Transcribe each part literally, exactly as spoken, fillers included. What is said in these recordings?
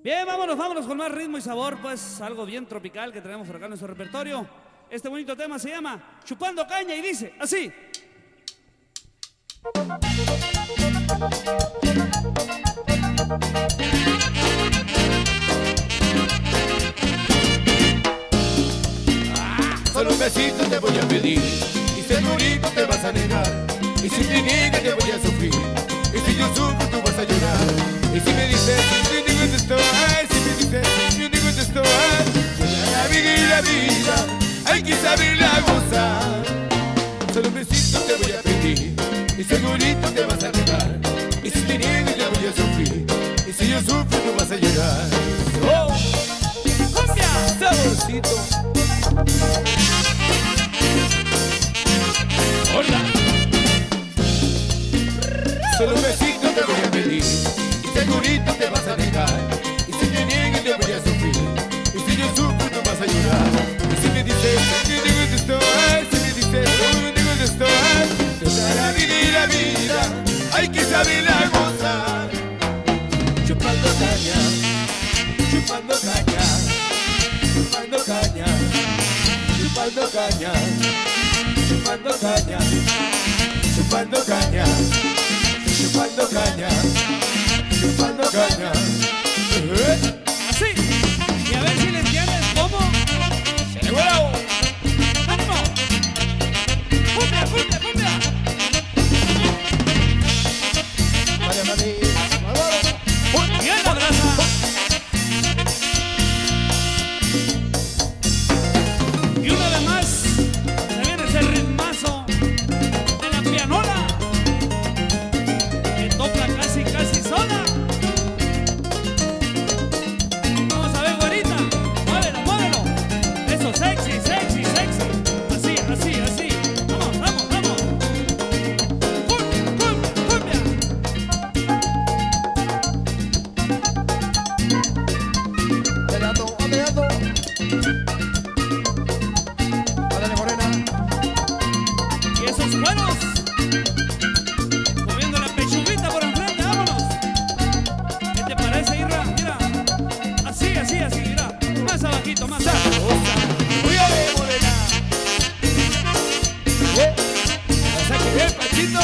Bien, vámonos, vámonos con más ritmo y sabor, pues algo bien tropical que tenemos por acá en nuestro repertorio. Este bonito tema se llama Chupando Caña y dice así. Solo un besito te voy a pedir y segurito te vas a negar. Y si te niegas te voy a sufrir. Y si yo sufro tú vas a llorar. Y si me dices, yo digo te estoy. Si me dices, yo digo te estoy. La vida y la vida hay que saberla gozar. Solo un besito te voy a pedir y segurito te vas a negar. Y si te niegas te voy a sufrir. Y si yo sufro tú vas a llorar. ¡Oh! ¡Cumbia! ¡Saborcito! ¡Hola! Solo un besito te voy a pedir y segurito te vas a negar. Y si te niegas te voy a sufrir. Y si yo sufro tú vas a llorar. Y si me dices, yo digo te estoy. Si me dices, yo digo te estoy. Toda la vida y la vida hay que saberla gozar. Chupando caña, chupando caña, chupando caña, chupando caña, chupando caña, chupando caña, chupando caña, chupando caña. Así. Y a ver si le entiendes cómo. ¡Se le vuelvo! ¡Ánimo! ¡Cumbia, cumbia, cumbia! Vale, vale. ¡Bien la grasa! Y una vez más, se viene ese ritmazo de la pianola que toca casi, casi sola. Vamos a ver, güerita, muévelo, muévelo. Eso, sexy, sexy, sexy. Así, así, así. Vamos, vamos, vamos. Cumbia, cumbia, cumbia. Peleando, peleando. Órale, morena. Y esos cueros, moviendo la pechuguita por enfrente, vámonos. ¿Qué te parece, Irra? Mira, así, así, así, mira. Más abajito, más abajito. ¡Cuídate, morena! ¿Eh? ¡Pasa que bien, Pachito!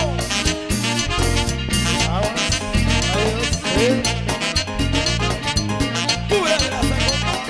Vamos. Adiós. ¿Eh? ¡Pura grasa, compa!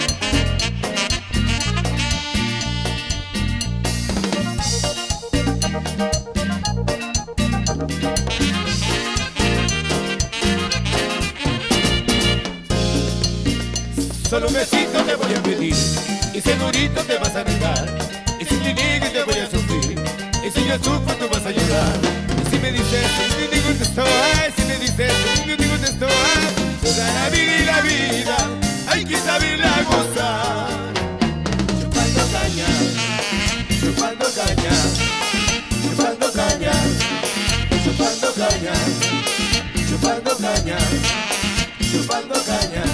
Solo un besito te voy a pedir y segurito te vas a negar. Y si te niegas te voy a sufrir. Y si yo sufro tú vas a llorar. Y si me dices, yo digo te estoy. Si me dices, yo digo te estoy. Toda la vida y la vida hay que saberla gozar. Chupando caña, chupando caña, chupando caña, chupando caña, chupando caña, chupando caña.